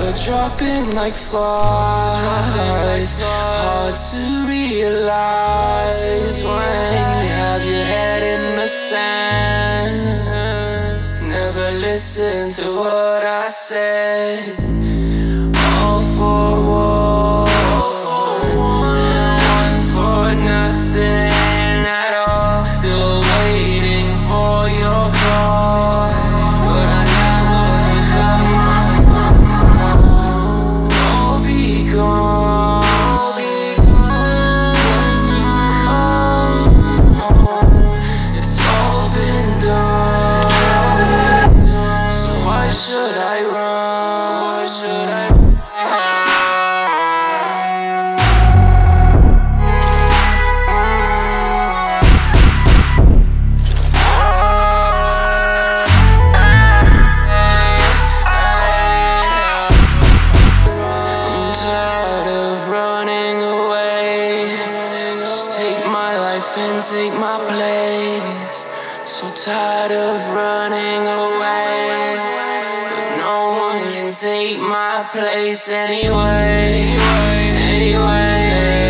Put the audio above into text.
are dropping like flies. Hard to realize when you have your head in the sand. Never listen to what I said. All for one, and one for nothing at all. Still waiting for your call, but I never pick up my phone. So I'll be gone when you come home. It's all been done, so why should I run? Why should I? And take my place. So tired of running away, but no one can take my place anyway.